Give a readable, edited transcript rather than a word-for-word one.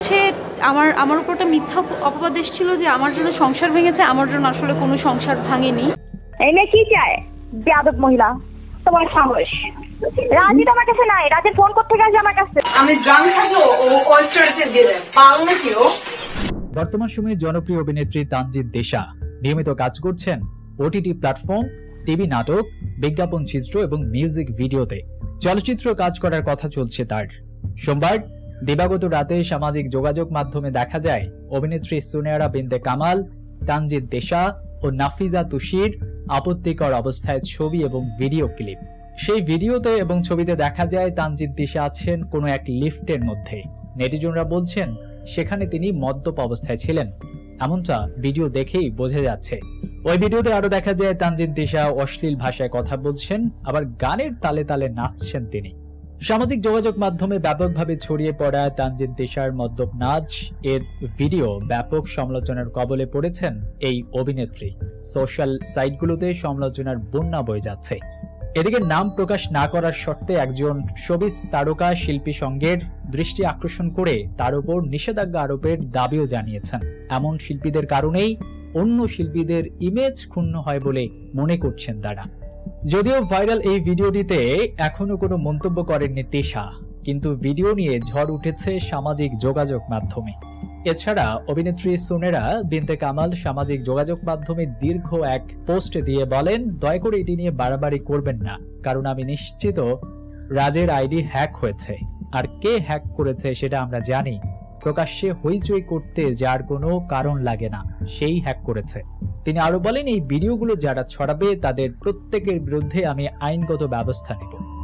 হচ্ছে আমার আমার উপর একটা মিথ্যা অপবাদ এসেছিল যে আমার জন্য সংসার ভেঙেছে, আমার জন্য আসলে কোনো সংসার ভাঙেনি। এনে কি চায় বেয়াদব মহিলা? তোমার সাহস। রাজি তো আমার কাছে নাই, রাজি ফোন করতে গেছে আমার কাছে। আমি ড্রাঙ্ক থাকলো ও ওয়েস্টার্নে দিলেন পারো না কেউ। বর্তমান সময়ে জনপ্রিয় অভিনেত্রী তানজিন তিশা নিয়মিত কাজ করছেন ওটিটি প্ল্যাটফর্ম, টিভি নাটক, বিজ্ঞাপন চিত্র এবং মিউজিক ভিডিওতে। চলচ্চিত্র কাজ করার কথা চলছে তার। সোমবার দিবাগত রাতে সামাজিক যোগাযোগ মাধ্যমে দেখা যায় অভিনেত্রী সুনেয়ারা বিনতে কামাল, তানজিন তিশা ও নাফিজা তুষির আপত্তিকর অবস্থায় ছবি এবং ভিডিও ক্লিপ। সেই ভিডিওতে এবং ছবিতে দেখা যায় তানজিন তিশা আছেন কোনো এক লিফটের মধ্যে। নেটিজনরা বলছেন সেখানে তিনি মদ্যপ অবস্থায় ছিলেন, এমনটা ভিডিও দেখেই বোঝা যাচ্ছে। ওই ভিডিওতে আরো দেখা যায় তানজিন তিশা অশ্লীল ভাষায় কথা বলছেন, আবার গানের তালে তালে নাচছেন তিনি। সামাজিক যোগাযোগ মাধ্যমে ব্যাপকভাবে ছড়িয়ে পড়া তানজিন তিশার মদ্যপ নাচ এর ভিডিও ব্যাপক সমালোচনার কবলে পড়েছেন এই অভিনেত্রী। সোশ্যাল সাইটগুলোতে সমালোচনার বন্যা বয়ে যাচ্ছে। এদিকে নাম প্রকাশ না করার শর্তে একজন শোবিজ তারকা শিল্পী সঙ্গের দৃষ্টি আকর্ষণ করে তার উপর নিষেধাজ্ঞা আরোপের দাবিও জানিয়েছেন। এমন শিল্পীদের কারণেই অন্য শিল্পীদের ইমেজ ক্ষুণ্ণ হয় বলে মনে করছেন তারা। যদিও ভাইরাল এই ভিডিওটিতে এখনো কোনো মন্তব্য করেননি তিশা, কিন্তু ভিডিও নিয়ে ঝড় উঠেছে সামাজিক যোগাযোগ মাধ্যমে। এছাড়া অভিনেত্রী সুনেরা বিনতে কামাল সামাজিক যোগাযোগ মাধ্যমে দীর্ঘ এক পোস্ট দিয়ে বলেন, দয়া করে এটি নিয়ে বাড়াবাড়ি করবেন না, কারণ আমি নিশ্চিত রাজের আইডি হ্যাক হয়েছে, আর কে হ্যাক করেছে সেটা আমরা জানি। প্রকাশ্যে হইচই করতে যার কোনো কারণ লাগে না, সেই হ্যাক করেছে। তিনি আরো বলেন, এই ভিডিওগুলো যারা ছড়াবে তাদের প্রত্যেকের বিরুদ্ধে আমি আইনগত ব্যবস্থা নেব।